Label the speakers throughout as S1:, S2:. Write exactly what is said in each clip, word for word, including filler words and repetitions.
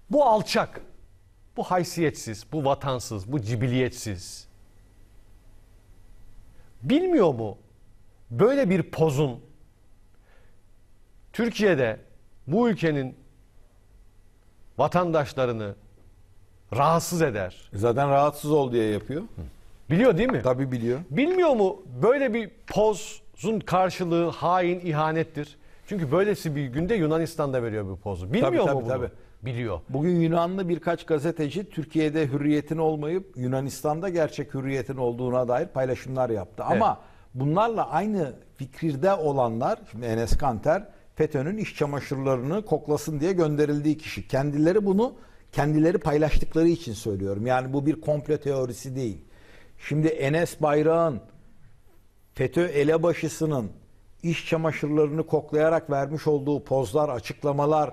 S1: Bu alçak, bu haysiyetsiz, bu vatansız, bu cibiliyetsiz bilmiyor mu böyle bir pozun Türkiye'de bu ülkenin vatandaşlarını rahatsız eder?
S2: Zaten rahatsız ol diye yapıyor.
S1: Biliyor değil mi?
S2: Tabii biliyor.
S1: Bilmiyor mu böyle bir pozun karşılığı hain, ihanettir? Çünkü böylesi bir günde Yunanistan'da veriyor bu pozu. Bilmiyor
S2: Tabii,
S1: mu
S2: tabii,
S1: bunu?
S2: tabii.
S1: Biliyor.
S2: Bugün Yunanlı birkaç gazeteci Türkiye'de hürriyetin olmayıp Yunanistan'da gerçek hürriyetin olduğuna dair paylaşımlar yaptı.
S1: Evet.
S2: Ama bunlarla aynı fikirde olanlar, şimdi Enes Kanter FETÖ'nün iş çamaşırlarını koklasın diye gönderildiği kişi. Kendileri bunu kendileri paylaştıkları için söylüyorum. Yani bu bir komplo teorisi değil. Şimdi Enes Bayrak'ın FETÖ elebaşısının iş çamaşırlarını koklayarak vermiş olduğu pozlar, açıklamalar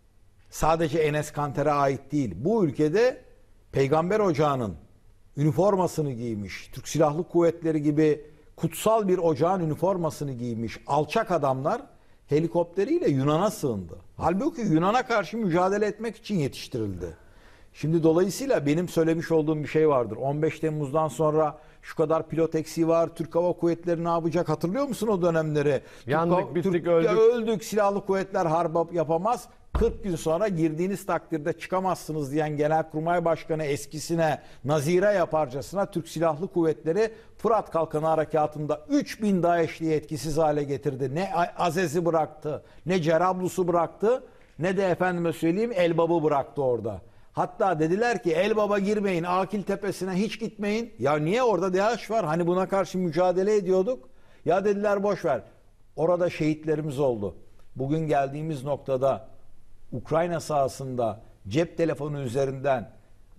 S2: sadece Enes Kanter'e ait değil. Bu ülkede Peygamber Ocağı'nın üniformasını giymiş, Türk Silahlı Kuvvetleri gibi kutsal bir ocağın üniformasını giymiş alçak adamlar helikopteriyle Yunan'a sığındı. Halbuki Yunan'a karşı mücadele etmek için yetiştirildi. Şimdi dolayısıyla benim söylemiş olduğum bir şey vardır. on beş Temmuz'dan sonra şu kadar pilot eksiği var. Türk Hava Kuvvetleri ne yapacak? Hatırlıyor musun o dönemleri?
S1: Yandık,
S2: Türk,
S1: bittik,
S2: Türk,
S1: öldük.
S2: Öldük. Silahlı Kuvvetler harp yapamaz. kırk gün sonra girdiğiniz takdirde çıkamazsınız diyen Genelkurmay Başkanı eskisine nazire yaparcasına Türk Silahlı Kuvvetleri Fırat Kalkanı Harekatı'nda üç bin DAEŞ'liyi etkisiz hale getirdi. Ne Azez'i bıraktı, ne Cerablus'u bıraktı, ne de efendime söyleyeyim Elbap'ı bıraktı orada. Hatta dediler ki Elbap'a girmeyin, Akil Tepesi'ne hiç gitmeyin. Ya niye, orada DAEŞ var? Hani buna karşı mücadele ediyorduk? Ya dediler boş ver. Orada şehitlerimiz oldu. Bugün geldiğimiz noktada Ukrayna sahasında cep telefonu üzerinden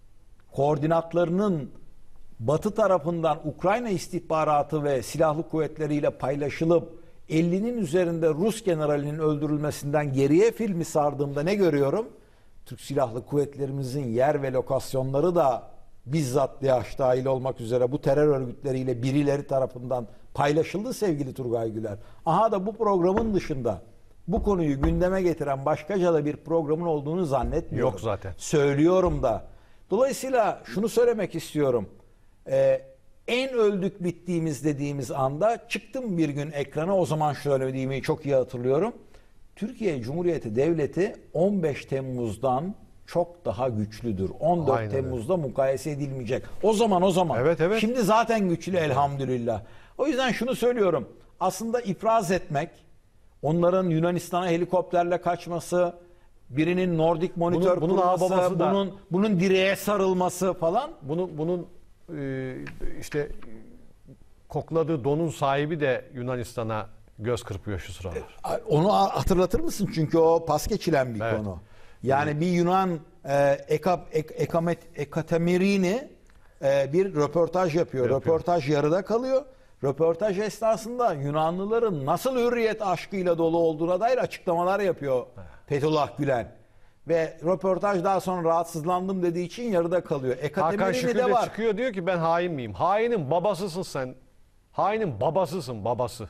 S2: koordinatlarının Batı tarafından Ukrayna istihbaratı ve silahlı kuvvetleriyle paylaşılıp ellinin üzerinde Rus generalinin öldürülmesinden geriye filmi sardığımda ne görüyorum? Türk Silahlı Kuvvetlerimizin yer ve lokasyonları da bizzat DAEŞ dahil olmak üzere bu terör örgütleriyle birileri tarafından paylaşıldı sevgili Turgay Güler. Aha da bu programın dışında bu konuyu gündeme getiren başkaca da bir programın olduğunu zannetmiyorum.
S1: Yok zaten.
S2: Söylüyorum da. Dolayısıyla şunu söylemek istiyorum. Ee, en öldük bittiğimiz dediğimiz anda çıktım bir gün ekrana, o zaman söylediğimi çok iyi hatırlıyorum. Türkiye Cumhuriyeti Devleti on beş Temmuz'dan çok daha güçlüdür. on dört
S1: Aynen
S2: Temmuz'da öyle mukayese edilmeyecek. O zaman o zaman.
S1: Evet, evet.
S2: Şimdi zaten güçlü elhamdülillah. O yüzden şunu söylüyorum. Aslında ifraz etmek, onların Yunanistan'a helikopterle kaçması, birinin Nordic monitör
S1: bunun, bunun
S2: kurması,
S1: ağababası da,
S2: bunun bunun direğe sarılması falan.
S1: Bunun bunun e, işte kokladığı donun sahibi de Yunanistan'a göz kırpıyor şu sıralar.
S2: Onu hatırlatır mısın? Çünkü o pas geçilen bir
S1: Evet.
S2: konu. Yani bir Yunan e, Eka, Ek, Ekamet, Ekatemerini e, bir röportaj yapıyor.
S1: Yapıyor.
S2: Röportaj yarıda kalıyor. Röportaj esnasında Yunanlıların nasıl hürriyet aşkıyla dolu olduğuna dair açıklamalar yapıyor Fethullah Gülen. Ve röportaj daha sonra rahatsızlandım dediği için yarıda kalıyor.
S1: Hakan
S2: Ekatemerini
S1: Şükür
S2: de
S1: de
S2: var.
S1: çıkıyor, diyor ki ben hain miyim? Hainin babasısın sen. Hainin babasısın, babası.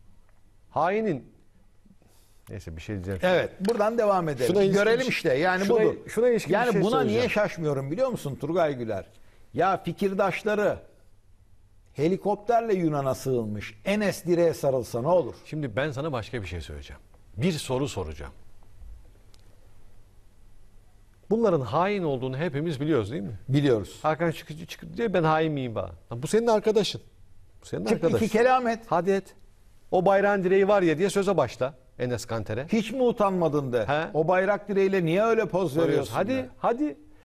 S1: Hainin, neyse bir şey diyeceğim.
S2: Evet, buradan devam edelim.
S1: Şuna ilişkin
S2: Görelim
S1: bir şey-
S2: işte. Yani
S1: şuna-
S2: budur.
S1: şuna ilişkin bir
S2: yani
S1: şey
S2: buna niye
S1: söyleyeceğim.
S2: şaşmıyorum biliyor musun Turgay Güler? Ya fikirdaşları helikopterle Yunan'a sığınmış. Enes direğe sarılsa ne olur?
S1: Şimdi ben sana başka bir şey söyleyeceğim. Bir soru soracağım. Bunların hain olduğunu hepimiz biliyoruz değil mi?
S2: Biliyoruz.
S1: Hakan çıkıcı çıkıp diyor ben hain miyim bana? Lan bu senin arkadaşın. Bu senin
S2: Çık
S1: arkadaşın.
S2: iki kelam et.
S1: Hadi et. O bayrağın direği var ya diye söze başla Enes Kanter'e.
S2: Hiç mi utanmadın de.
S1: He?
S2: O bayrak direğiyle niye öyle poz veriyorsun?
S1: Hadi
S2: de.
S1: hadi